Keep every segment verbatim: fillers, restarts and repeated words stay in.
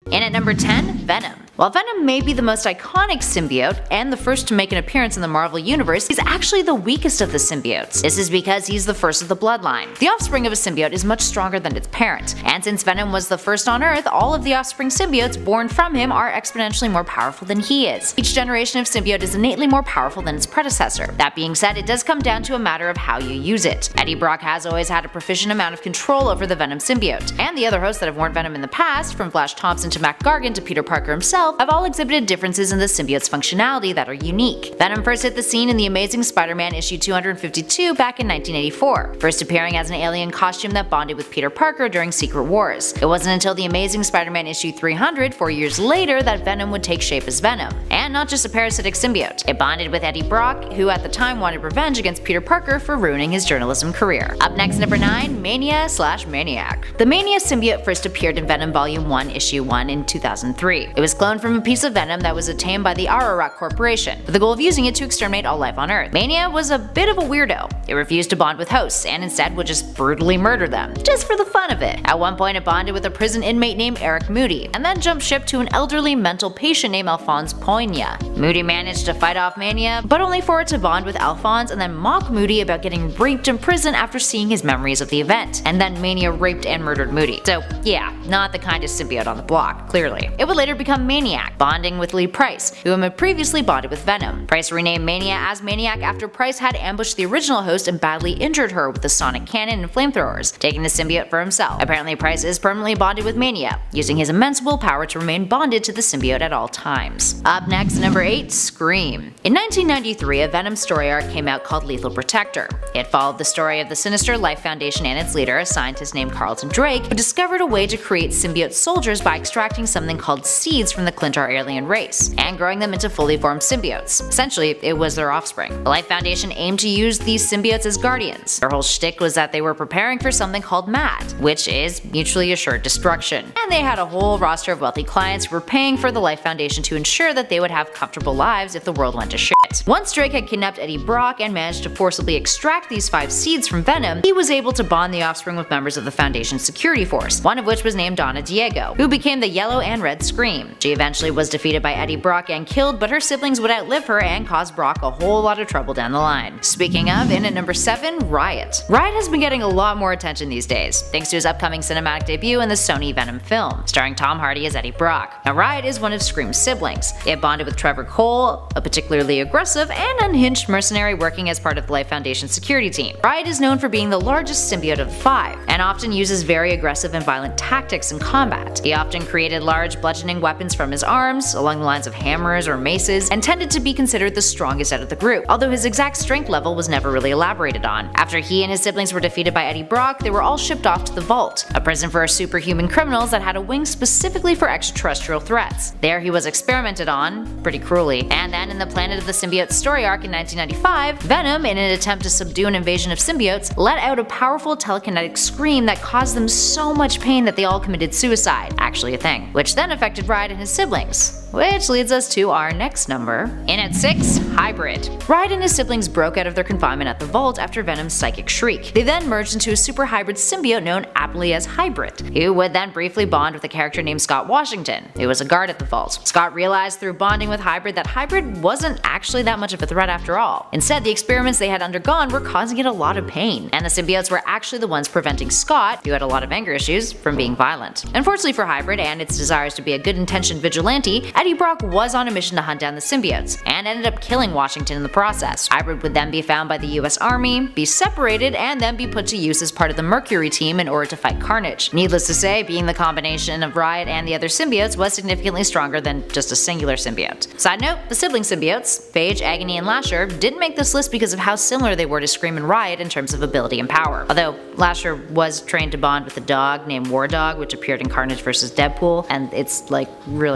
And at number ten, Venom. While Venom may be the most iconic symbiote and the first to make an appearance in the Marvel Universe, he's actually the weakest of the symbiotes. This is because he's the first of the bloodline. The offspring of a symbiote is much stronger than its parent, and since Venom was the first on Earth, all of the offspring symbiotes born from him are exponentially more powerful than he is. Each generation of symbiote is innately more powerful than its predecessor. That being said, it does come down to a matter of how you use it. Eddie Brock has always had a proficient amount of control over the Venom symbiote, and the other hosts that have worn Venom in the past, from Flash Thompson to Mac Gargan to Peter Parker himself, have all exhibited differences in the symbiote's functionality that are unique. Venom first hit the scene in the Amazing Spider-Man issue two hundred fifty-two back in nineteen eighty-four, first appearing as an alien costume that bonded with Peter Parker during Secret Wars. It wasn't until the Amazing Spider-Man issue three hundred, four years later, that Venom would take shape as Venom, and not just a parasitic symbiote. It bonded with Eddie Brock, who at the time wanted revenge against Peter Parker for ruining his journalism career. Up next, number nine, Mania slash Maniac. The Mania symbiote first appeared in Venom Volume one, Issue one in two thousand three. It was cloned from a piece of Venom that was obtained by the Ararat Corporation, with the goal of using it to exterminate all life on Earth. Mania was a bit of a weirdo. It refused to bond with hosts, and instead would just brutally murder them, just for the fun of it. At one point it bonded with a prison inmate named Eric Moody, and then jumped ship to an elderly mental patient named Alphonse Poigna. Moody managed to fight off Mania, but only for it to bond with Alphonse and then mock Moody about getting raped in prison after seeing his memories of the event, and then Mania raped and murdered Moody. So yeah, not the kindest symbiote on the block, clearly. It would later become Maniac, bonding with Lee Price, who had previously bonded with Venom. Price renamed Mania as Maniac after Price had ambushed the original host and badly injured her with a sonic cannon and flamethrowers, taking the symbiote for himself. Apparently Price is permanently bonded with Mania, using his immense willpower to remain bonded to the symbiote at all times. Up next, number eight, Scream. In nineteen ninety-three, a Venom story arc came out called Lethal Protector. It followed the story of the sinister Life Foundation and its leader, a scientist named Carlton Drake, who discovered a way to create symbiote soldiers by extracting something called seeds from the Clintar alien race, and growing them into fully formed symbiotes. Essentially, it was their offspring. The Life Foundation aimed to use these symbiotes as guardians. Their whole shtick was that they were preparing for something called M A D, which is mutually assured destruction. And they had a whole roster of wealthy clients who were paying for the Life Foundation to ensure that they would have comfortable lives if the world went to shit. Once Drake had kidnapped Eddie Brock and managed to forcibly extract these five seeds from Venom, he was able to bond the offspring with members of the Foundation's security force, one of which was named Donna Diego, who became the Yellow and Red Scream. She eventually was defeated by Eddie Brock and killed, but her siblings would outlive her and cause Brock a whole lot of trouble down the line. Speaking of, in at number seven, Riot. Riot has been getting a lot more attention these days, thanks to his upcoming cinematic debut in the Sony Venom film, starring Tom Hardy as Eddie Brock. Now Riot is one of Scream's siblings. It bonded with Trevor Cole, a particularly aggressive and unhinged mercenary working as part of the Life Foundation security team. Riot is known for being the largest symbiote of the five, and often uses very aggressive and violent tactics in combat. He often created large bludgeoning weapons from his arms, along the lines of hammers or maces, and tended to be considered the strongest out of the group, although his exact strength level was never really elaborated on. After he and his siblings were defeated by Eddie Brock, they were all shipped off to the Vault, a prison for superhuman criminals that had a wing specifically for extraterrestrial threats. There he was experimented on, pretty cruelly, and then in the Planet of the Symbiotes story arc in nineteen ninety-five, Venom, in an attempt to subdue an invasion of symbiotes, let out a powerful telekinetic scream that caused them so much pain that they all committed suicide, actually a thing, which then affected Riot and his siblings. Which leads us to our next number. In at six, Hybrid. Riot and his siblings broke out of their confinement at the Vault after Venom's psychic shriek. They then merged into a super hybrid symbiote known aptly as Hybrid, who would then briefly bond with a character named Scott Washington, who was a guard at the Vault. Scott realized through bonding with Hybrid that Hybrid wasn't actually that much of a threat after all. Instead, the experiments they had undergone were causing it a lot of pain, and the symbiotes were actually the ones preventing Scott, who had a lot of anger issues, from being violent. Unfortunately for Hybrid and its desires to be a good-intentioned vigilante, Eddie Brock was on a mission to hunt down the symbiotes, and ended up killing Washington in the process. Hybrid would then be found by the U S Army, be separated, and then be put to use as part of the Mercury team in order to fight Carnage. Needless to say, being the combination of Riot and the other symbiotes was significantly stronger than just a singular symbiote. Side note, the sibling symbiotes, Phage, Agony, and Lasher, didn't make this list because of how similar they were to Scream and Riot in terms of ability and power. Although Lasher was trained to bond with a dog named War Dog, which appeared in Carnage versus Deadpool, and it's like really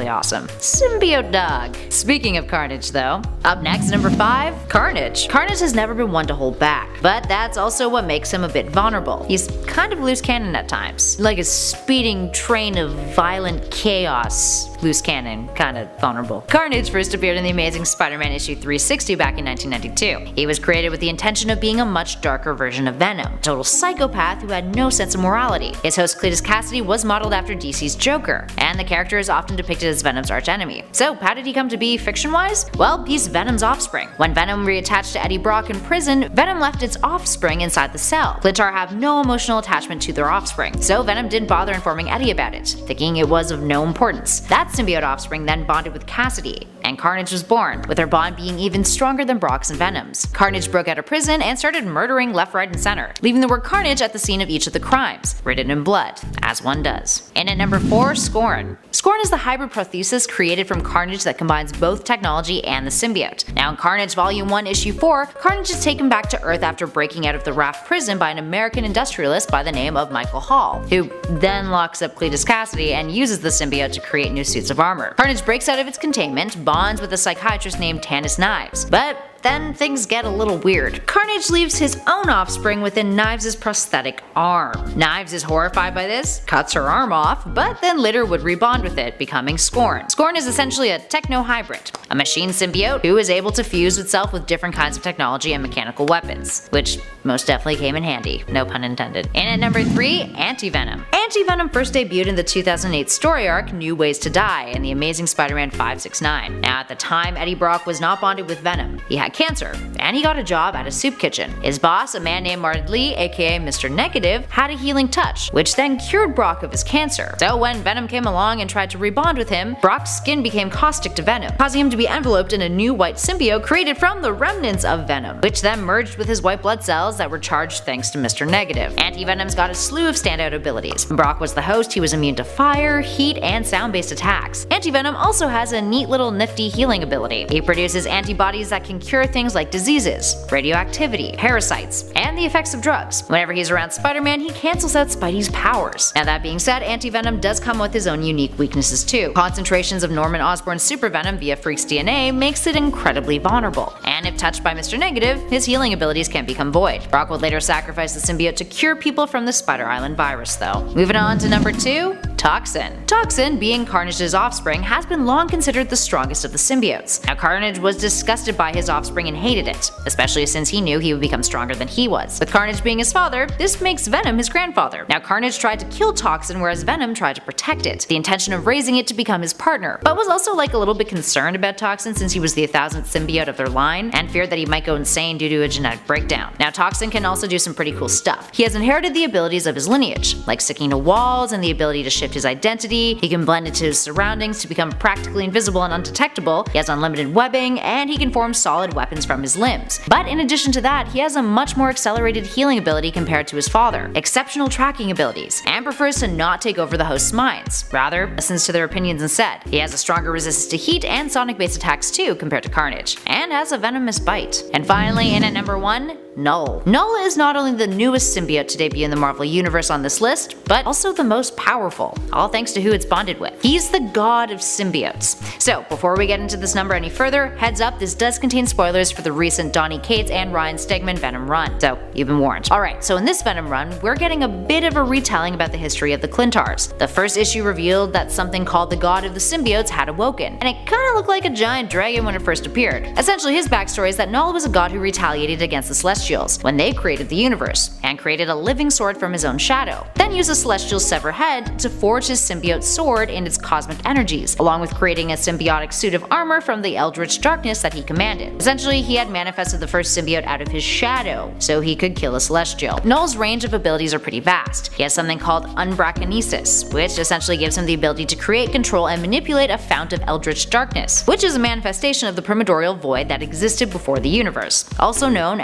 really awesome. Symbiote dog. Speaking of Carnage though, up next, number five, Carnage. Carnage has never been one to hold back, but that's also what makes him a bit vulnerable. He's kind of loose cannon at times, like a speeding train of violent chaos. Loose cannon, kind of vulnerable. Carnage first appeared in the Amazing Spider-Man issue three sixty back in nineteen ninety-two. He was created with the intention of being a much darker version of Venom, a total psychopath who had no sense of morality. His host Cletus Cassidy was modeled after D C's Joker, and the character is often depicted as Venom's archenemy. So how did he come to be fiction-wise? Well, he's Venom's offspring. When Venom reattached to Eddie Brock in prison, Venom left its offspring inside the cell. Clintar have no emotional attachment to their offspring, so Venom didn't bother informing Eddie about it, thinking it was of no importance. That symbiote offspring then bonded with Cassidy, and Carnage was born, with their bond being even stronger than Brock's and Venom's. Carnage broke out of prison and started murdering left, right, and center, leaving the word Carnage at the scene of each of the crimes, written in blood, as one does. And at number four, Scorn. Scorn is the hybrid prothesis created from Carnage that combines both technology and the symbiote. Now in Carnage Volume one Issue four, Carnage is taken back to Earth after breaking out of the Raft prison by an American industrialist by the name of Michael Hall, who then locks up Cletus Cassidy and uses the symbiote to create new suits of armor. Carnage breaks out of its containment, bonds with a psychiatrist named Tanis Knives, but then things get a little weird. Carnage leaves his own offspring within Knives' prosthetic arm. Knives is horrified by this, cuts her arm off, but then later would rebond with it, becoming Scorn. Scorn is essentially a techno-hybrid, a machine symbiote who is able to fuse itself with different kinds of technology and mechanical weapons, which most definitely came in handy, no pun intended. And at number three, Anti-Venom. Anti-Venom first debuted in the two thousand eight story arc New Ways to Die in the Amazing Spider-Man five six nine. Now at the time, Eddie Brock was not bonded with Venom. He had cancer, and he got a job at a soup kitchen. His boss, a man named Martin Lee, aka Mister Negative, had a healing touch, which then cured Brock of his cancer. So when Venom came along and tried to rebond with him, Brock's skin became caustic to Venom, causing him to be enveloped in a new white symbiote created from the remnants of Venom, which then merged with his white blood cells that were charged thanks to Mister Negative. Anti-Venom's got a slew of standout abilities. When Brock was the host, he was immune to fire, heat, and sound-based attacks. Anti-Venom also has a neat little nifty healing ability. He produces antibodies that can cure things like diseases, radioactivity, parasites, and the effects of drugs. Whenever he's around Spider-Man, he cancels out Spidey's powers. Now that being said, Anti-Venom does come with his own unique weaknesses too. Concentrations of Norman Osborn's super venom via Freak's D N A makes it incredibly vulnerable, and if touched by Mister Negative, his healing abilities can become void. Brock would later sacrifice the symbiote to cure people from the Spider Island virus though. Moving on to number two, Toxin. Toxin, being Carnage's offspring, has been long considered the strongest of the symbiotes. Now Carnage was disgusted by his offspring and hated it, especially since he knew he would become stronger than he was. With Carnage being his father, this makes Venom his grandfather. Now Carnage tried to kill Toxin whereas Venom tried to protect it, the intention of raising it to become his partner, but was also like a little bit concerned about Toxin since he was the thousandth symbiote of their line and feared that he might go insane due to a genetic breakdown. Now Toxin can also do some pretty cool stuff. He has inherited the abilities of his lineage, like sticking to walls and the ability to shift his identity. He can blend into his surroundings to become practically invisible and undetectable. He has unlimited webbing, and he can form solid weapons from his limbs. But in addition to that, he has a much more accelerated healing ability compared to his father, exceptional tracking abilities, and prefers to not take over the host's minds. Rather, listens to their opinions instead. He has a stronger resistance to heat and sonic-based attacks too compared to Carnage, and has a venomous bite. And finally, in at number one, Null. Null is not only the newest symbiote to debut in the Marvel Universe on this list, but also the most powerful, all thanks to who it's bonded with. He's the god of symbiotes. So before we get into this number any further, heads up, this does contain spoilers for the recent Donny Cates and Ryan Stegman Venom run, so you've been warned. Alright, so in this Venom run, we're getting a bit of a retelling about the history of the Clintars. The first issue revealed that something called the God of the Symbiotes had awoken, and it kinda looked like a giant dragon when it first appeared. Essentially, his backstory is that Null was a god who retaliated against the Celestials when they created the universe, and created a living sword from his own shadow, then used the Celestial's severed head to forge his symbiote sword and its cosmic energies, along with creating a symbiotic suit of armor from the eldritch darkness that he commanded. Essentially, he had manifested the first symbiote out of his shadow, so he could kill a Celestial. Null's range of abilities are pretty vast. He has something called Unbrachonesis, which essentially gives him the ability to create, control, and manipulate a fount of eldritch darkness, which is a manifestation of the primordial void that existed before the universe, also known as the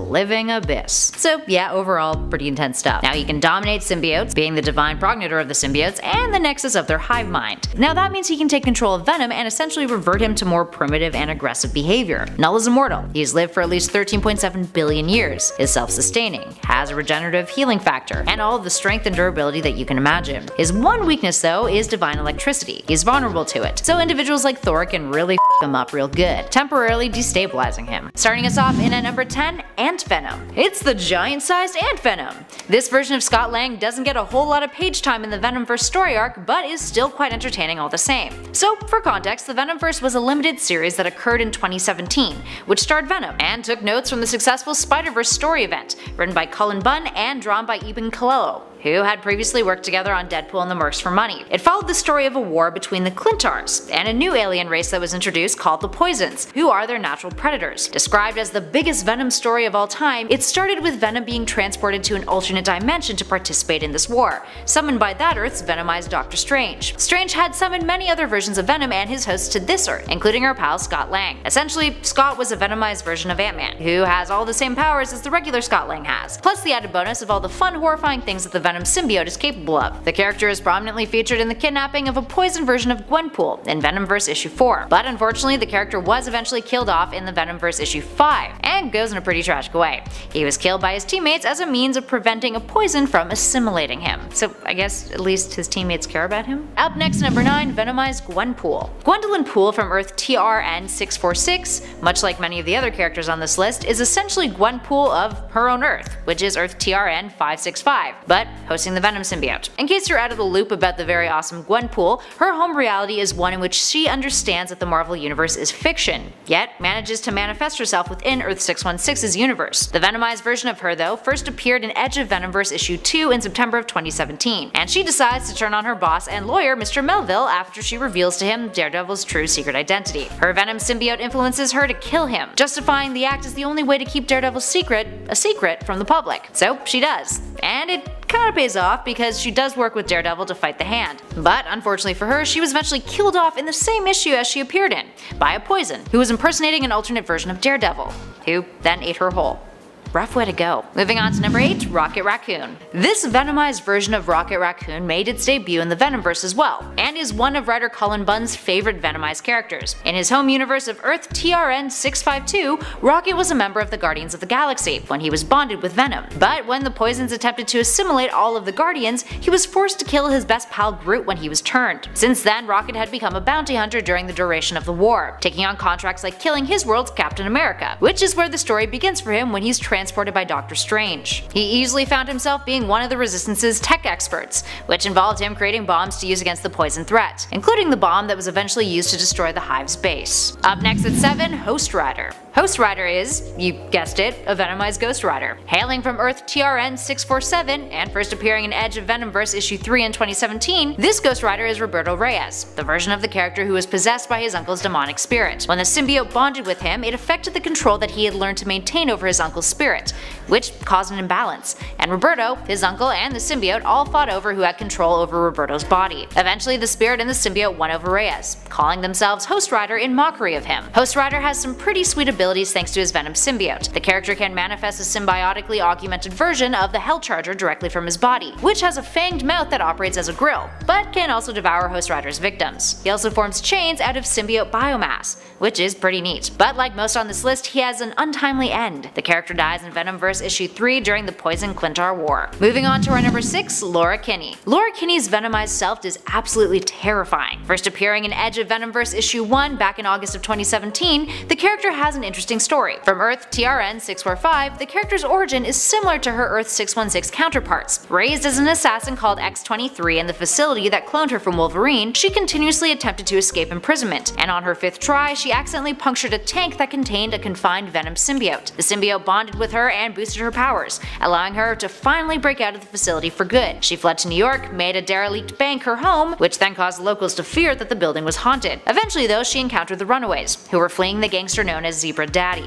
living abyss. So yeah, overall, pretty intense stuff. Now he can dominate symbiotes, being the divine progenitor of the symbiotes and the nexus of their hive mind. Now that means he can take control of Venom and essentially revert him to more primitive and aggressive behavior. Null is immortal. He's lived for at least thirteen point seven billion years, is self-sustaining, has a regenerative healing factor, and all of the strength and durability that you can imagine. His one weakness though is divine electricity. He's vulnerable to it, so individuals like Thor can really f him up real good, temporarily destabilizing him. Starting us off in at number ten, Ant Venom. It's the giant-sized Ant Venom. This version of Scott Lang doesn't get a whole lot of page time in the Venomverse story arc, but is still quite entertaining all the same. So for context, the Venomverse was a limited series that occurred in twenty seventeen, which starred Venom, and took notes from the successful Spider-Verse story event, written by Cullen Bunn and drawn by Eben Colello, who had previously worked together on Deadpool and the Mercs for money. It followed the story of a war between the Clintars and a new alien race that was introduced called the Poisons, who are their natural predators. Described as the biggest Venom story of all time, it started with Venom being transported to an alternate dimension to participate in this war, summoned by that Earth's venomized Doctor Strange. Strange had summoned many other versions of Venom and his hosts to this Earth, including our pal Scott Lang. Essentially, Scott was a venomized version of Ant-Man, who has all the same powers as the regular Scott Lang has, plus the added bonus of all the fun, horrifying things that the Venom symbiote is capable of. The character is prominently featured in the kidnapping of a poison version of Gwenpool in Venomverse issue four, but unfortunately the character was eventually killed off in the Venomverse issue five, and goes in a pretty tragic way. He was killed by his teammates as a means of preventing a poison from assimilating him, so I guess at least his teammates care about him? Up next, number nine, Venomized Gwenpool. Gwendolyn Poole from Earth T R N six four six, much like many of the other characters on this list, is essentially Gwenpool of her own Earth, which is Earth T R N five six five, but hosting the Venom symbiote. In case you're out of the loop about the very awesome Gwenpool, her home reality is one in which she understands that the Marvel Universe is fiction, yet manages to manifest herself within Earth six one six's universe. The Venomized version of her, though, first appeared in Edge of Venomverse issue two in September of twenty seventeen, and she decides to turn on her boss and lawyer, Mister Melville, after she reveals to him Daredevil's true secret identity. Her Venom symbiote influences her to kill him, justifying the act as the only way to keep Daredevil's secret a secret from the public. So she does, and it kinda pays off because she does work with Daredevil to fight the Hand. But unfortunately for her, she was eventually killed off in the same issue as she appeared in, by a Poison, who was impersonating an alternate version of Daredevil, who then ate her whole. Rough way to go. Moving on to number eight, Rocket Raccoon. This venomized version of Rocket Raccoon made its debut in the Venomverse as well, and is one of writer Cullen Bunn's favorite venomized characters. In his home universe of Earth T R N six five two, Rocket was a member of the Guardians of the Galaxy when he was bonded with Venom, but when the Poisons attempted to assimilate all of the Guardians, he was forced to kill his best pal Groot when he was turned. Since then, Rocket had become a bounty hunter during the duration of the war, taking on contracts like killing his world's Captain America, which is where the story begins for him when he's transported by Doctor Strange. He easily found himself being one of the Resistance's tech experts, which involved him creating bombs to use against the Poison threat, including the bomb that was eventually used to destroy the Hive's base. Up next at seven, Host Rider. Host Rider is, you guessed it, a venomized Ghost Rider. Hailing from Earth T R N six four seven, and first appearing in Edge of Venomverse issue three in twenty seventeen, this Ghost Rider is Roberto Reyes, the version of the character who was possessed by his uncle's demonic spirit. When the symbiote bonded with him, it affected the control that he had learned to maintain over his uncle's spirit, which caused an imbalance, and Roberto, his uncle, and the symbiote all fought over who had control over Roberto's body. Eventually, the spirit and the symbiote won over Reyes, calling themselves Host Rider in mockery of him. Host Rider has some pretty sweet abilities thanks to his Venom symbiote. The character can manifest a symbiotically augmented version of the Hellcharger directly from his body, which has a fanged mouth that operates as a grill, but can also devour Host Rider's victims. He also forms chains out of symbiote biomass, which is pretty neat. But like most on this list, he has an untimely end. The character dies in Venomverse issue three during the Poison Clintar War. Moving on to our number six, Laura Kinney. Laura Kinney's venomized self is absolutely terrifying. First appearing in Edge of Venomverse issue one back in August of twenty seventeen, the character has an interesting story. From Earth T R N six four five, the character's origin is similar to her Earth six one six counterparts. Raised as an assassin called X twenty-three in the facility that cloned her from Wolverine, she continuously attempted to escape imprisonment, and on her fifth try, she accidentally punctured a tank that contained a confined Venom symbiote. The symbiote bonded with her and boosted her powers, allowing her to finally break out of the facility for good. She fled to New York, made a derelict bank her home, which then caused locals to fear that the building was haunted. Eventually though, she encountered the Runaways, who were fleeing the gangster known as Zebra Daddy.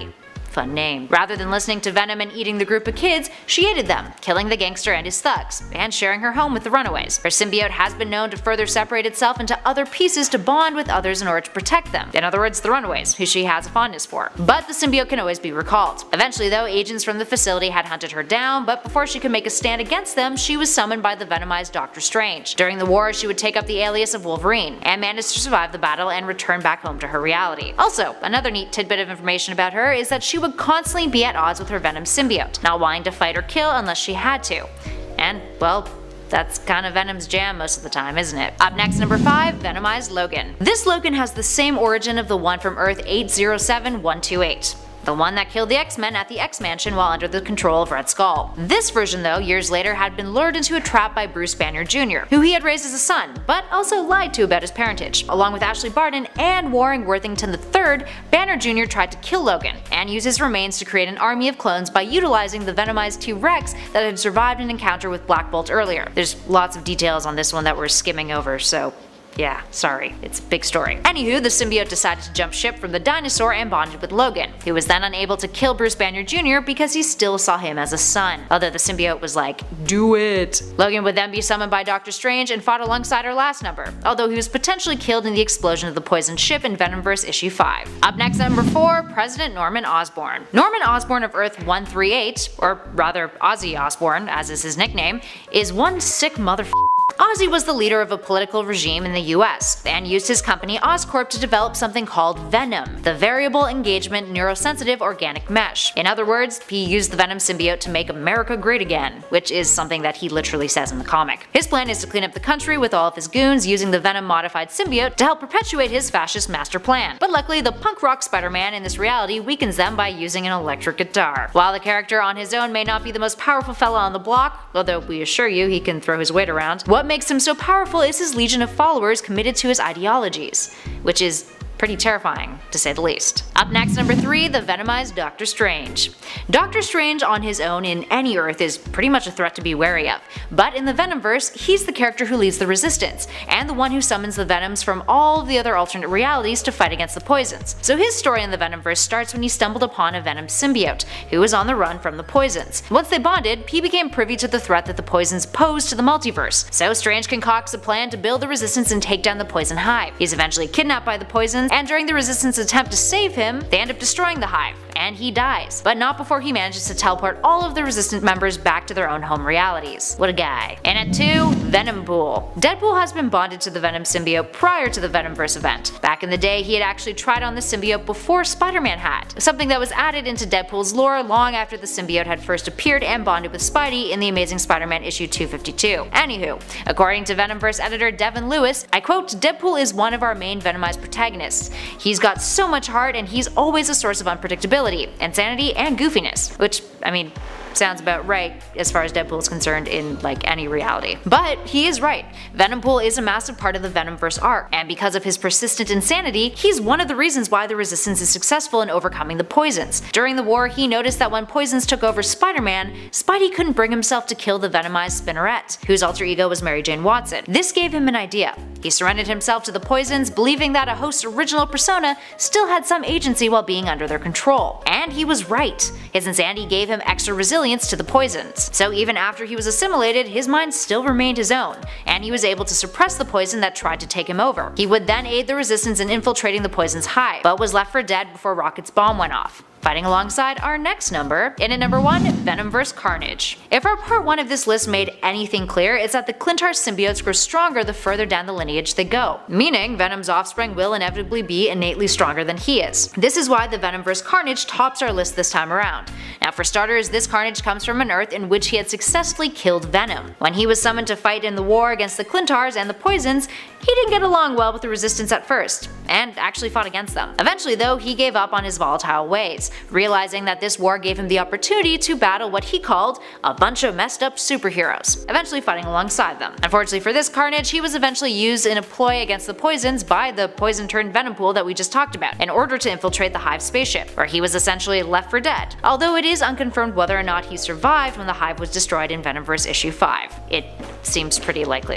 Fun name. Rather than listening to Venom and eating the group of kids, she aided them, killing the gangster and his thugs, and sharing her home with the runaways. Her symbiote has been known to further separate itself into other pieces to bond with others in order to protect them. In other words, the runaways, who she has a fondness for. But the symbiote can always be recalled. Eventually though, agents from the facility had hunted her down, but before she could make a stand against them, she was summoned by the venomized Doctor Strange. During the war, she would take up the alias of Wolverine, and managed to survive the battle and return back home to her reality. Also, another neat tidbit of information about her is that she would constantly be at odds with her Venom symbiote, not wanting to fight or kill unless she had to. And, well, that's kind of Venom's jam most of the time, isn't it? Up next, number five, Venomized Logan. This Logan has the same origin of the one from Earth eight zero seven one two eight. The one that killed the X-Men at the X-Mansion while under the control of Red Skull. This version though, years later, had been lured into a trap by Bruce Banner Junior, who he had raised as a son, but also lied to about his parentage. Along with Ashley Barton and Warren Worthington the third, Banner Junior tried to kill Logan, and use his remains to create an army of clones by utilizing the venomized T-Rex that had survived an encounter with Black Bolt earlier. There's lots of details on this one that we're skimming over, so yeah, sorry, it's a big story. Anywho, the symbiote decided to jump ship from the dinosaur and bonded with Logan, who was then unable to kill Bruce Banner Junior because he still saw him as a son, although the symbiote was like, do it. Logan would then be summoned by Doctor Strange and fought alongside our last number, although he was potentially killed in the explosion of the poisoned ship in Venomverse issue five. Up next, number four, President Norman Osborn. Norman Osborn of Earth one three eight, or rather Ozzy Osbourne, as is his nickname, is one sick motherfucker. Ozzy was the leader of a political regime in the U S and used his company Oscorp to develop something called Venom, the Variable Engagement Neurosensitive Organic Mesh. In other words, he used the Venom symbiote to make America great again, which is something that he literally says in the comic. His plan is to clean up the country with all of his goons using the Venom modified symbiote to help perpetuate his fascist master plan. But luckily, the punk rock Spider-Man in this reality weakens them by using an electric guitar. While the character on his own may not be the most powerful fella on the block, although we assure you he can throw his weight around, what makes him so powerful is his legion of followers committed to his ideologies, which is pretty terrifying, to say the least. Up next, number three, the Venomized Doctor Strange. Doctor Strange on his own in any Earth is pretty much a threat to be wary of, but in the Venomverse, he's the character who leads the resistance, and the one who summons the Venoms from all of the other alternate realities to fight against the poisons. So his story in the Venomverse starts when he stumbled upon a Venom symbiote, who was on the run from the poisons. Once they bonded, he became privy to the threat that the poisons posed to the multiverse, so Strange concocts a plan to build the resistance and take down the poison hive. He's eventually kidnapped by the poisons, and during the Resistance attempt to save him, they end up destroying the hive, and he dies, but not before he manages to teleport all of the Resistance members back to their own home realities. What a guy. And at two, Venompool. Deadpool has been bonded to the Venom symbiote prior to the Venomverse event. Back in the day, he had actually tried on the symbiote before Spider-Man had, something that was added into Deadpool's lore long after the symbiote had first appeared and bonded with Spidey in the Amazing Spider-Man issue two fifty-two. Anywho, according to Venomverse editor Devin Lewis, I quote, "Deadpool is one of our main Venomized protagonists. He's got so much heart and he's always a source of unpredictability, insanity, and goofiness." Which, I mean, sounds about right as far as Deadpool is concerned in like any reality. But he is right. Venompool is a massive part of the Venomverse arc, and because of his persistent insanity, he's one of the reasons why the Resistance is successful in overcoming the poisons. During the war, he noticed that when poisons took over Spider-Man, Spidey couldn't bring himself to kill the Venomized Spinneret, whose alter ego was Mary Jane Watson. This gave him an idea. He surrendered himself to the poisons, believing that a host's original persona still had some agency while being under their control. And he was right. His insanity gave him extra resilience to the poisons. So even after he was assimilated, his mind still remained his own, and he was able to suppress the poison that tried to take him over. He would then aid the Resistance in infiltrating the poison's hive, but was left for dead before Rocket's bomb went off. Fighting alongside our next number, in at number one, Venomverse Carnage. If our part one of this list made anything clear, it's that the Clintar symbiotes grow stronger the further down the lineage they go, meaning Venom's offspring will inevitably be innately stronger than he is. This is why the Venomverse Carnage tops our list this time around. Now for starters, this Carnage comes from an Earth in which he had successfully killed Venom. When he was summoned to fight in the war against the Clintars and the Poisons, he didn't get along well with the Resistance at first, and actually fought against them. Eventually though, he gave up on his volatile ways, realizing that this war gave him the opportunity to battle what he called a bunch of messed up superheroes, eventually fighting alongside them. Unfortunately for this Carnage, he was eventually used in a ploy against the Poisons by the poison-turned Venompool that we just talked about, in order to infiltrate the Hive spaceship, where he was essentially left for dead, although it is unconfirmed whether or not he survived when the Hive was destroyed in Venomverse issue five. It seems pretty likely though.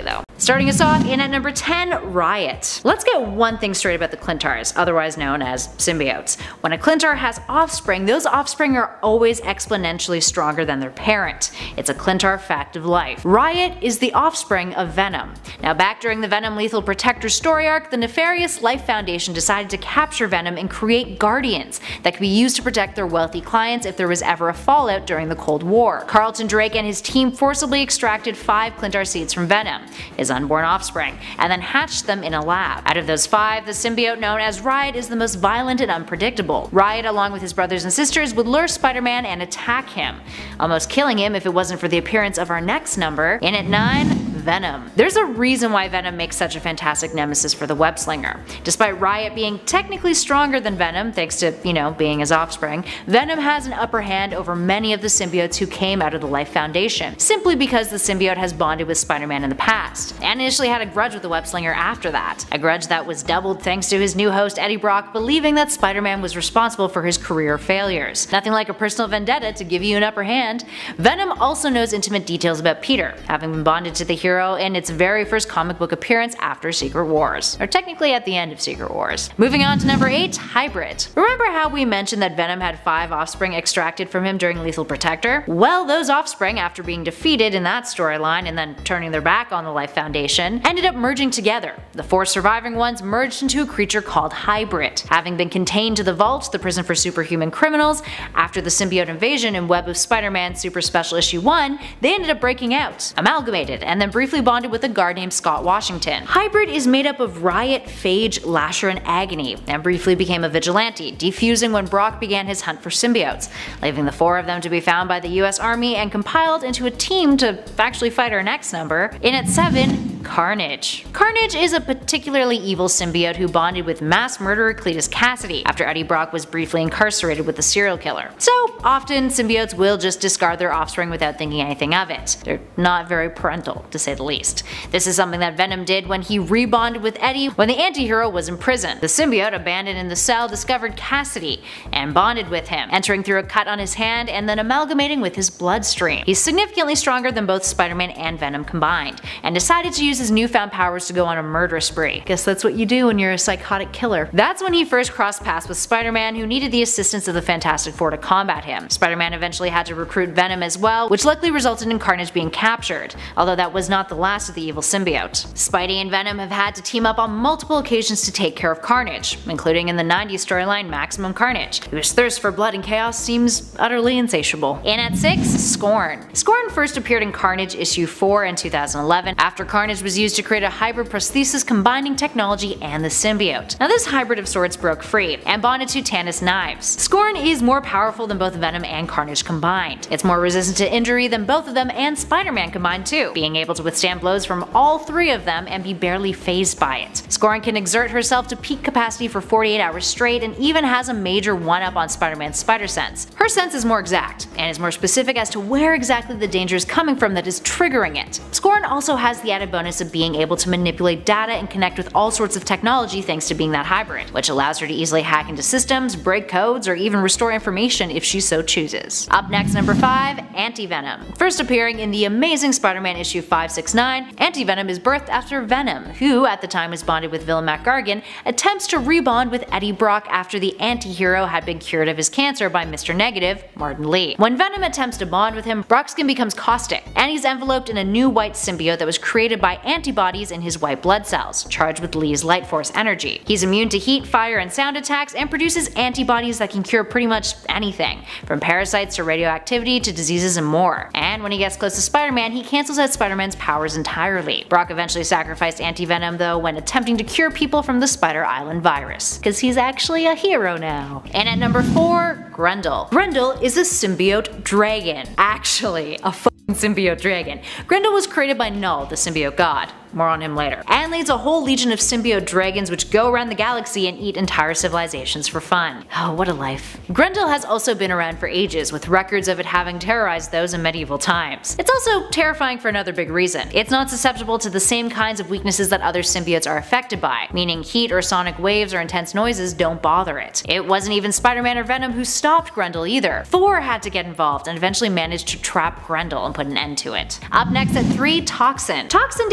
Starting us off in at number ten, Riot. Let's get one thing straight about the Clintars, otherwise known as symbiotes. When a Clintar has offspring, those offspring are always exponentially stronger than their parent. It's a Clintar fact of life. Riot is the offspring of Venom. Now back during the Venom Lethal Protector story arc, the nefarious Life Foundation decided to capture Venom and create Guardians that could be used to protect their wealthy clients if there was ever a fallout during the Cold War. Carlton Drake and his team forcibly extracted five Clintar seeds from Venom, his unborn offspring, and then hatched them in a lab. Out of those five, the symbiote known as Riot is the most violent and unpredictable. Riot, along with his brothers and sisters, would lure Spider-Man and attack him, almost killing him if it wasn't for the appearance of our next number. In at nine, Venom. There's a reason why Venom makes such a fantastic nemesis for the web-slinger. Despite Riot being technically stronger than Venom, thanks to, you know, being his offspring, Venom has an upper hand over many of the symbiotes who came out of the Life Foundation, simply because the symbiote has bonded with Spider-Man in the past, and initially had a grudge with the web-slinger after that. A grudge that was doubled thanks to his new host Eddie Brock believing that Spider-Man was responsible for his career failures. Nothing like a personal vendetta to give you an upper hand. Venom also knows intimate details about Peter, having been bonded to the hero in its very first comic book appearance after Secret Wars, or technically at the end of Secret Wars. Moving on to number eight, Hybrid. Remember how we mentioned that Venom had five offspring extracted from him during Lethal Protector? Well, those offspring, after being defeated in that storyline and then turning their back on the Life Foundation, ended up merging together. The four surviving ones merged into a creature called Hybrid. Having been contained to the Vault, the prison for superhuman criminals, after the symbiote invasion in Web of Spider-Man Super Special Issue one, they ended up breaking out, amalgamated, and then briefly bonded with a guard named Scott Washington. Hybrid is made up of Riot, Phage, Lasher, and Agony, and briefly became a vigilante, defusing when Brock began his hunt for symbiotes, leaving the four of them to be found by the U S Army and compiled into a team to actually fight our next number. In at seven, Carnage. Carnage is a particularly evil symbiote who bonded with mass murderer Cletus Cassidy after Eddie Brock was briefly incarcerated with the serial killer. So often symbiotes will just discard their offspring without thinking anything of it. They're not very parental, to say the least. This is something that Venom did when he rebonded with Eddie when the anti-hero was in prison. The symbiote, abandoned in the cell, discovered Cassidy and bonded with him, entering through a cut on his hand and then amalgamating with his bloodstream. He's significantly stronger than both Spider-Man and Venom combined, and decided to use his newfound powers to go on a murder spree. Guess that's what you do when you're a psychotic killer. That's when he first crossed paths with Spider-Man, who needed the assistance of the Fantastic Four to combat him. Spider-Man eventually had to recruit Venom as well, which luckily resulted in Carnage being captured, although that was not the last of the evil symbiote. Spidey and Venom have had to team up on multiple occasions to take care of Carnage, including in the nineties storyline Maximum Carnage, whose thirst for blood and chaos seems utterly insatiable. In at six, Scorn. Scorn first appeared in Carnage issue four in two thousand eleven after Carnage was used to create a hybrid prosthesis combining technology and the symbiote. Now this hybrid of sorts broke free and bonded to Tannis knives. Scorn is more powerful than both Venom and Carnage combined. It's more resistant to injury than both of them and Spider-Man combined too, being able to withstand blows from all three of them and be barely fazed by it. Scorn can exert herself to peak capacity for forty-eight hours straight and even has a major one-up on Spider-Man's spider sense. Her sense is more exact, and is more specific as to where exactly the danger is coming from that is triggering it. Scorn also has the added bonus of being able to manipulate data and connect with all sorts of technology thanks to being that hybrid, which allows her to easily hack into systems, break codes, or even restore information if she so chooses. Up next, number five, Anti-Venom. First appearing in the Amazing Spider-Man issue five six nine, Anti-Venom is birthed after Venom, who at the time was bonded with villain Mac Gargan, attempts to rebond with Eddie Brock after the anti-hero had been cured of his cancer by Mister Negative, Martin Lee. When Venom attempts to bond with him, Brock's skin becomes caustic, and he's enveloped in a new white symbiote that was created by antibodies in his white blood cells, charged with Lee's light force energy. He's immune to heat, fire, and sound attacks, and produces antibodies that can cure pretty much anything, from parasites to radioactivity to diseases and more. And when he gets close to Spider-Man, he cancels out Spider-Man's powers entirely. Brock eventually sacrificed Anti-Venom though when attempting to cure people from the Spider Island virus, because he's actually a hero now. And at number four, Grendel. Grendel is a symbiote dragon. Actually, a fucking symbiote dragon. Grendel was created by Null, the symbiote god. More on him later. And leads a whole legion of symbiote dragons which go around the galaxy and eat entire civilizations for fun. Oh, what a life. Grendel has also been around for ages, with records of it having terrorized those in medieval times. It's also terrifying for another big reason. It's not susceptible to the same kinds of weaknesses that other symbiotes are affected by, meaning heat or sonic waves or intense noises don't bother it. It wasn't even Spider-Man or Venom who stopped Grendel either. Thor had to get involved and eventually managed to trap Grendel and put an end to it. Up next at three, Toxin. Toxin debuted back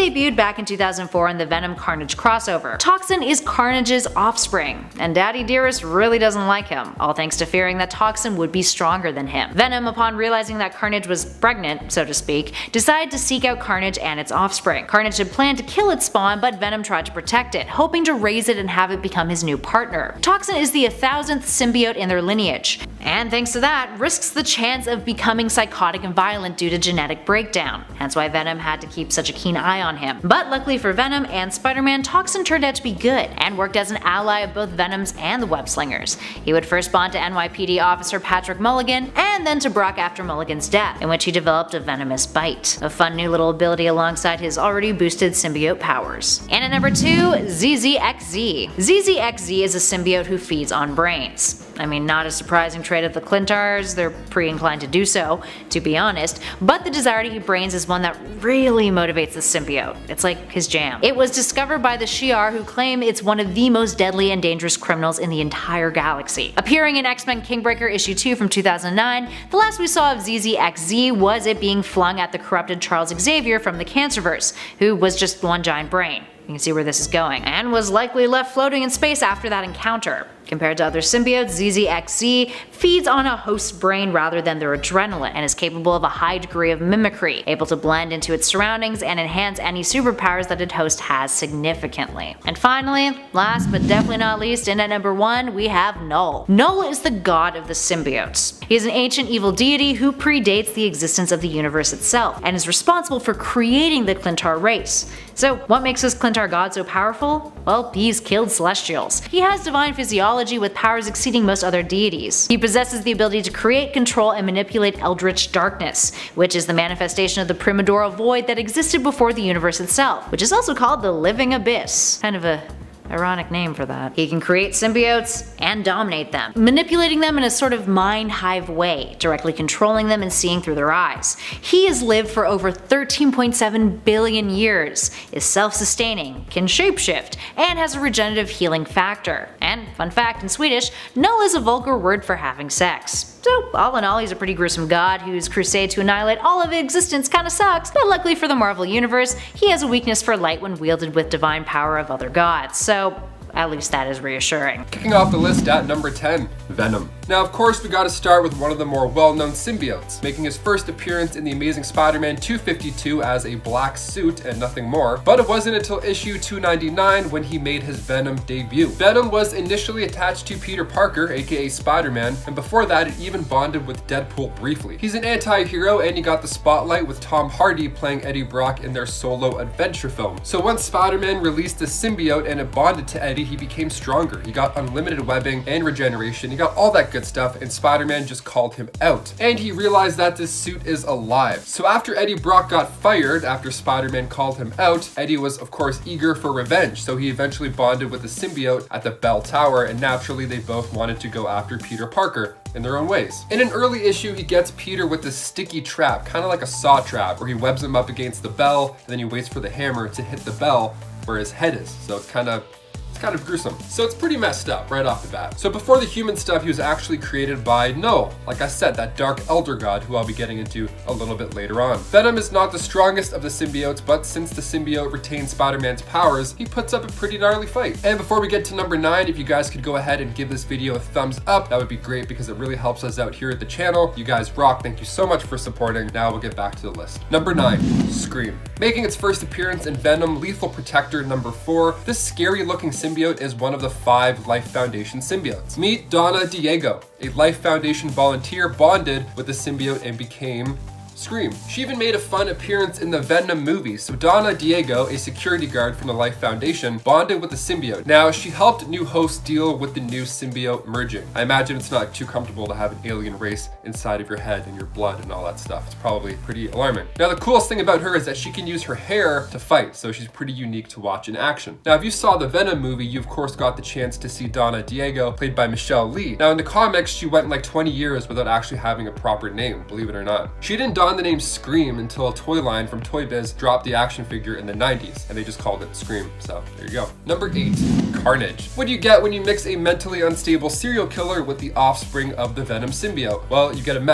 back in two thousand four in the Venom Carnage crossover. Toxin is Carnage's offspring, and Daddy Dearest really doesn't like him, all thanks to fearing that Toxin would be stronger than him. Venom, upon realizing that Carnage was pregnant, so to speak, decided to seek out Carnage and its offspring. Carnage had planned to kill its spawn, but Venom tried to protect it, hoping to raise it and have it become his new partner. Toxin is the thousandth symbiote in their lineage, and thanks to that, risks the chance of becoming psychotic and violent due to genetic breakdown. Hence why Venom had to keep such a keen eye on him. But luckily for Venom and Spider-Man, Toxin turned out to be good, and worked as an ally of both Venom's and the Web-Slingers. He would first bond to N Y P D officer Patrick Mulligan, and then to Brock after Mulligan's death, in which he developed a venomous bite, a fun new little ability alongside his already boosted symbiote powers. And at number two, Z Z X Z. Z Z X Z is a symbiote who feeds on brains. I mean, not a surprising trait of the Clintars, they're pre-inclined to do so, to be honest, but the desire to eat brains is one that really motivates the symbiote. It's like his jam. It was discovered by the Shi'ar, who claim it's one of the most deadly and dangerous criminals in the entire galaxy. Appearing in X-Men Kingbreaker issue two from two thousand nine, the last we saw of Z Z X Z was it being flung at the corrupted Charles Xavier from the Cancerverse, who was just one giant brain. You can see where this is going, and was likely left floating in space after that encounter. Compared to other symbiotes, Z Z X Z feeds on a host's brain rather than their adrenaline, and is capable of a high degree of mimicry, able to blend into its surroundings and enhance any superpowers that its host has significantly. And finally, last but definitely not least, and at number one, we have Knull. Knull is the god of the symbiotes. He is an ancient evil deity who predates the existence of the universe itself, and is responsible for creating the Clintar race. So what makes this Clintar god so powerful? Well, he's killed Celestials. He has divine physiology with powers exceeding most other deities. He possesses the ability to create, control, and manipulate eldritch darkness, which is the manifestation of the Primordial Void that existed before the universe itself, which is also called the Living Abyss. Kind of a ironic name for that. He can create symbiotes and dominate them, manipulating them in a sort of mind hive way, directly controlling them and seeing through their eyes. He has lived for over thirteen point seven billion years, is self-sustaining, can shapeshift, and has a regenerative healing factor. And fun fact in Swedish, Knull is a vulgar word for having sex. So all in all, he's a pretty gruesome god whose crusade to annihilate all of existence kinda sucks, but luckily for the Marvel Universe, he has a weakness for light when wielded with divine power of other gods, so at least that is reassuring. Kicking off the list at number ten, Venom. Now of course we gotta start with one of the more well-known symbiotes, making his first appearance in the Amazing Spider-Man two fifty-two as a black suit and nothing more, but it wasn't until issue two ninety-nine when he made his Venom debut. Venom was initially attached to Peter Parker, aka Spider-Man, and before that it even bonded with Deadpool briefly. He's an anti-hero and he got the spotlight with Tom Hardy playing Eddie Brock in their solo adventure film. So once Spider-Man released the symbiote and it bonded to Eddie, he became stronger. He got unlimited webbing and regeneration, he got all that good stuff, and Spider-Man just called him out. And he realized that this suit is alive. So after Eddie Brock got fired, after Spider-Man called him out, Eddie was of course eager for revenge, so he eventually bonded with the symbiote at the Bell Tower, and naturally they both wanted to go after Peter Parker in their own ways. In an early issue, he gets Peter with this sticky trap, kind of like a saw trap, where he webs him up against the bell, and then he waits for the hammer to hit the bell where his head is. So it's kind of kind of gruesome. So it's pretty messed up right off the bat. So before the human stuff, he was actually created by Knull. Like I said, that dark elder god who I'll be getting into a little bit later on. Venom is not the strongest of the symbiotes, but since the symbiote retains Spider-Man's powers, he puts up a pretty gnarly fight. And before we get to number nine, if you guys could go ahead and give this video a thumbs up, that would be great because it really helps us out here at the channel. You guys rock. Thank you so much for supporting. Now we'll get back to the list. Number nine, Scream. Making its first appearance in Venom Lethal Protector number four, this scary looking symbiote is one of the five Life Foundation symbiotes. Meet Donna Diego, a Life Foundation volunteer bonded with the symbiote and became Scream. She even made a fun appearance in the Venom movie. So Donna Diego, a security guard from the Life Foundation, bonded with the symbiote. Now, she helped new hosts deal with the new symbiote merging. I imagine it's not too comfortable to have an alien race inside of your head and your blood and all that stuff. It's probably pretty alarming. Now, the coolest thing about her is that she can use her hair to fight, so she's pretty unique to watch in action. Now, if you saw the Venom movie, you of course got the chance to see Donna Diego, played by Michelle Lee. Now, in the comics, she went like twenty years without actually having a proper name, believe it or not. She didn't don the name Scream until a toy line from Toy Biz dropped the action figure in the nineties, and they just called it Scream, so there you go. Number eight, Carnage. What do you get when you mix a mentally unstable serial killer with the offspring of the Venom symbiote? Well, you get a mess.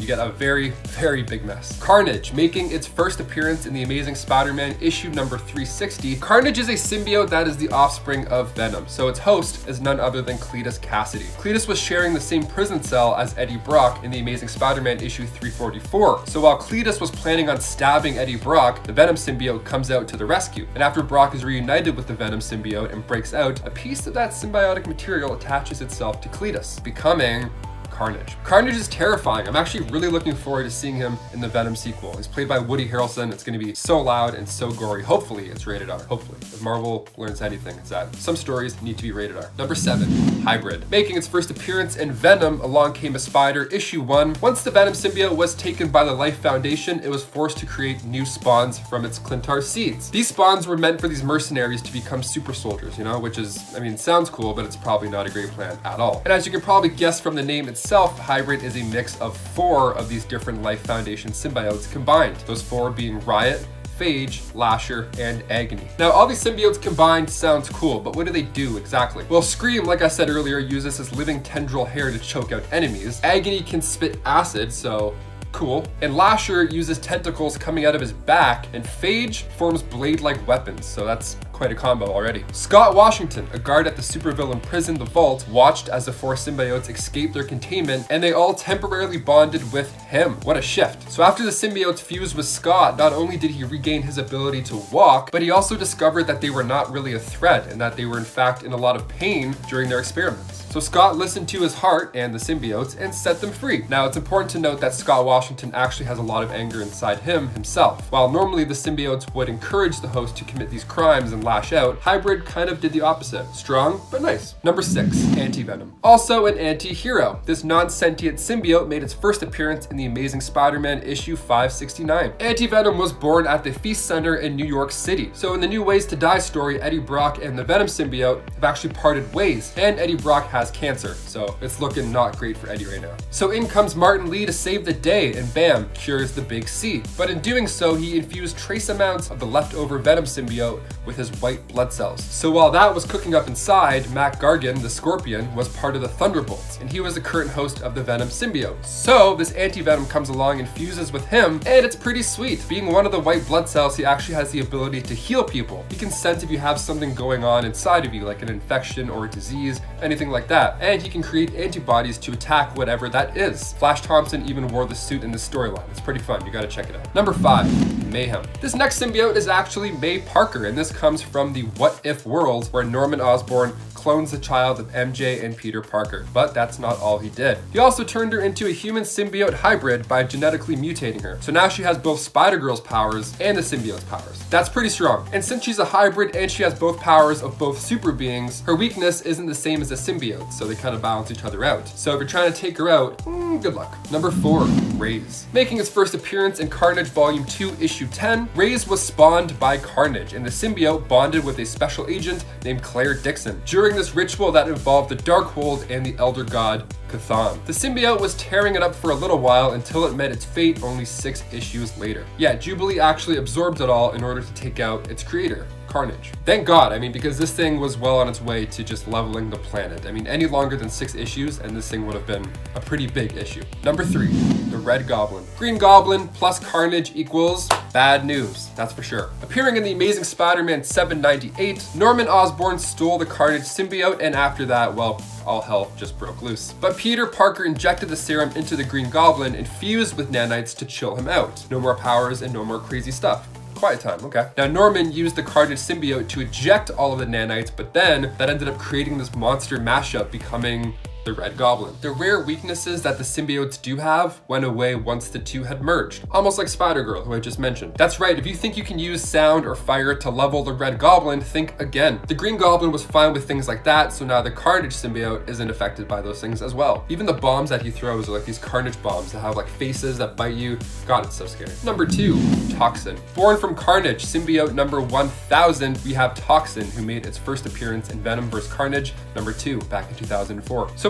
you get a very, very big mess. Carnage, making its first appearance in The Amazing Spider-Man issue number three sixty. Carnage is a symbiote that is the offspring of Venom, so its host is none other than Cletus Cassidy. Cletus was sharing the same prison cell as Eddie Brock in The Amazing Spider-Man issue three forty-four. So while Cletus was planning on stabbing Eddie Brock, the Venom symbiote comes out to the rescue. And after Brock is reunited with the Venom symbiote and breaks out, a piece of that symbiotic material attaches itself to Cletus, becoming Carnage. Carnage is terrifying. I'm actually really looking forward to seeing him in the Venom sequel. He's played by Woody Harrelson. It's going to be so loud and so gory. Hopefully it's rated R. Hopefully. If Marvel learns anything, it's that some stories need to be rated R. Number seven, Hybrid. Making its first appearance in Venom, Along Came a Spider, issue one. Once the Venom symbiote was taken by the Life Foundation, it was forced to create new spawns from its Clintar seeds. These spawns were meant for these mercenaries to become super soldiers, you know, which is, I mean, sounds cool, but it's probably not a great plan at all. And as you can probably guess from the name itself, Hybrid is a mix of four of these different Life Foundation symbiotes combined. Those four being Riot, Phage, Lasher, and Agony. Now, all these symbiotes combined sounds cool, but what do they do exactly? Well, Scream, like I said earlier, uses his living tendril hair to choke out enemies. Agony can spit acid, so cool. And Lasher uses tentacles coming out of his back, and Phage forms blade-like weapons, so that's quite a combo already. Scott Washington, a guard at the supervillain prison, The Vault, watched as the four symbiotes escaped their containment, and they all temporarily bonded with him. What a shift. So after the symbiotes fused with Scott, not only did he regain his ability to walk, but he also discovered that they were not really a threat, and that they were in fact in a lot of pain during their experiments. So Scott listened to his heart and the symbiotes and set them free. Now, it's important to note that Scott Washington actually has a lot of anger inside him himself. While normally the symbiotes would encourage the host to commit these crimes and lash out, Hybrid kind of did the opposite. Strong, but nice. Number six, Anti-Venom. Also an anti-hero. This non-sentient symbiote made its first appearance in The Amazing Spider-Man issue five sixty-nine. Anti-Venom was born at the Feast Center in New York City. So in the New Ways to Die story, Eddie Brock and the Venom symbiote have actually parted ways, and Eddie Brock has cancer, so it's looking not great for Eddie right now. So in comes Martin Lee to save the day, and bam, cures the Big C. But in doing so, he infused trace amounts of the leftover Venom symbiote with his white blood cells. So while that was cooking up inside, Mac Gargan, the Scorpion, was part of the Thunderbolts, and he was the current host of the Venom symbiote. So this Anti-Venom comes along and fuses with him, and it's pretty sweet. Being one of the white blood cells, he actually has the ability to heal people. He can sense if you have something going on inside of you, like an infection or a disease, anything like that. And he can create antibodies to attack whatever that is. Flash Thompson even wore the suit in the storyline. It's pretty fun, you gotta check it out. Number five, Mayhem. This next symbiote is actually May Parker, and this comes from the What If world where Norman Osborn clones the child of M J and Peter Parker, but that's not all he did. He also turned her into a human symbiote hybrid by genetically mutating her. So now she has both Spider-Girl's powers and the symbiote's powers. That's pretty strong. And since she's a hybrid and she has both powers of both super beings, her weakness isn't the same as the symbiote, so they kind of balance each other out. So if you're trying to take her out, mm, good luck. Number four, Raze. Making its first appearance in Carnage Volume two, Issue ten, Raze was spawned by Carnage, and the symbiote bonded with a special agent named Claire Dixon during this ritual that involved the Darkhold and the Elder God Chthon. The symbiote was tearing it up for a little while until it met its fate only six issues later. Yeah, Jubilee actually absorbed it all in order to take out its creator, Carnage. Thank God, I mean, because this thing was well on its way to just leveling the planet. I mean, any longer than six issues and this thing would have been a pretty big issue. Number three, the Red Goblin. Green Goblin plus Carnage equals bad news, that's for sure. Appearing in The Amazing Spider-Man seven ninety-eight, Norman Osborn stole the Carnage symbiote, and after that, well, all hell just broke loose. But Peter Parker injected the serum into the Green Goblin and fused with nanites to chill him out. No more powers and no more crazy stuff. Quiet time, okay. Now Norman used the Carnage symbiote to eject all of the nanites, but then that ended up creating this monster mashup, becoming the Red Goblin. The rare weaknesses that the symbiotes do have went away once the two had merged, almost like Spider-Girl, who I just mentioned. That's right, if you think you can use sound or fire to level the Red Goblin, think again. The Green Goblin was fine with things like that, so now the Carnage symbiote isn't affected by those things as well. Even the bombs that he throws are like these Carnage bombs that have like faces that bite you. God, it's so scary. Number two, Toxin. Born from Carnage, symbiote number one thousand, we have Toxin, who made its first appearance in Venom versus. Carnage number two back in two thousand four. So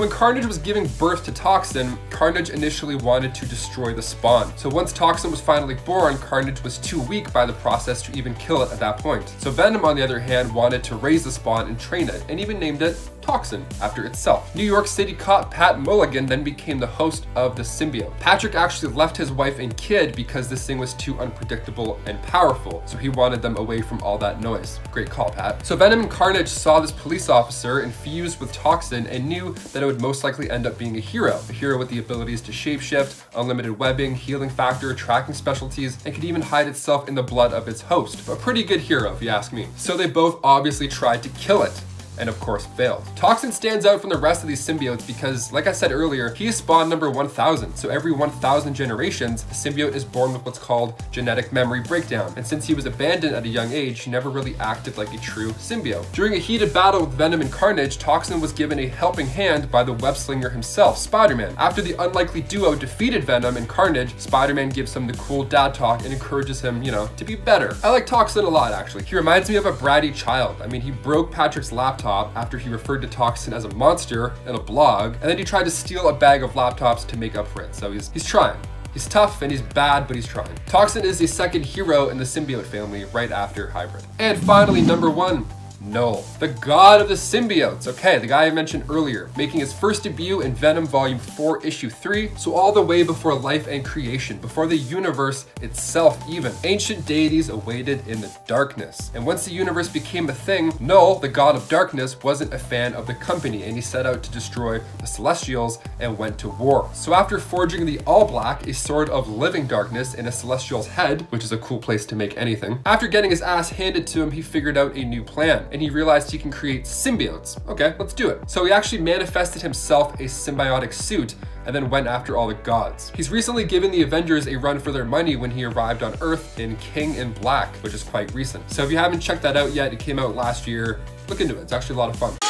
when Carnage was giving birth to Toxin, Carnage initially wanted to destroy the spawn. So once Toxin was finally born, Carnage was too weak by the process to even kill it at that point. So Venom, on the other hand, wanted to raise the spawn and train it, and even named it Toxin after itself. New York City cop Pat Mulligan then became the host of the symbiote. Patrick actually left his wife and kid because this thing was too unpredictable and powerful, so he wanted them away from all that noise. Great call, Pat. So Venom and Carnage saw this police officer infused with Toxin and knew that it would most likely end up being a hero. A hero with the abilities to shapeshift, unlimited webbing, healing factor, tracking specialties, and could even hide itself in the blood of its host. A pretty good hero, if you ask me. So they both obviously tried to kill it, and of course failed. Toxin stands out from the rest of these symbiotes because, like I said earlier, he is spawn number one thousand. So every one thousand generations, the symbiote is born with what's called genetic memory breakdown. And since he was abandoned at a young age, he never really acted like a true symbiote. During a heated battle with Venom and Carnage, Toxin was given a helping hand by the web slinger himself, Spider-Man. After the unlikely duo defeated Venom and Carnage, Spider-Man gives him the cool dad talk and encourages him, you know, to be better. I like Toxin a lot, actually. He reminds me of a bratty child. I mean, he broke Patrick's laptop after he referred to Toxin as a monster in a blog, and then he tried to steal a bag of laptops to make up for it. So he's, he's trying. He's tough and he's bad, but he's trying. Toxin is the second hero in the symbiote family right after Hybrid. And finally, number one, Null, the god of the symbiotes. Okay, the guy I mentioned earlier, making his first debut in Venom Volume four, Issue three, so all the way before life and creation, before the universe itself even. Ancient deities awaited in the darkness. And once the universe became a thing, Null, the god of darkness, wasn't a fan of the company, and he set out to destroy the Celestials and went to war. So after forging the All Black, a sword of living darkness in a Celestial's head, which is a cool place to make anything, after getting his ass handed to him, he figured out a new plan. And he realized he can create symbiotes. Okay, let's do it. So he actually manifested himself a symbiotic suit and then went after all the gods. He's recently given the Avengers a run for their money when he arrived on Earth in King in Black, which is quite recent. So if you haven't checked that out yet, it came out last year. Look into it, it's actually a lot of fun.